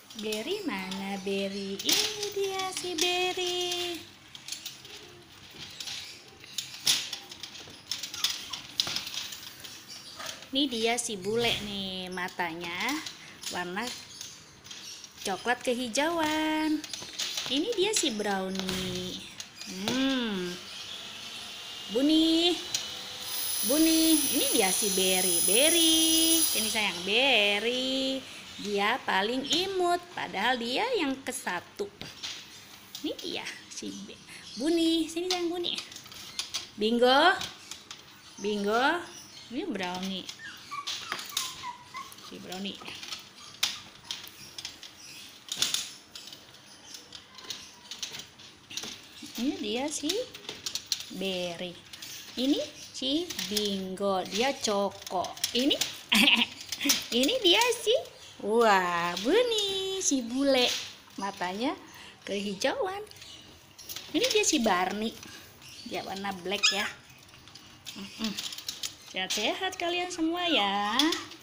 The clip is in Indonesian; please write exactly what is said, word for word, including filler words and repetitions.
Berry mana Berry? Ini dia si Berry. Ini dia si bule nih, matanya warna coklat kehijauan. Ini dia si brownie. Hmm. Buni. Buni, ini dia si Berry. Berry, ini sayang Berry. Dia paling imut, padahal dia yang ke satu. Ini dia si Buni. Sini sayang Buni. Bingo. Bingo. Ini brownie. Si brownie. Ini dia si Berry. Ini si Bingo, dia Coko. Ini ini dia si wah Buni, si bule, matanya kehijauan. Ini dia si Barney, dia warna black ya. Sehat-sehat kalian semua ya.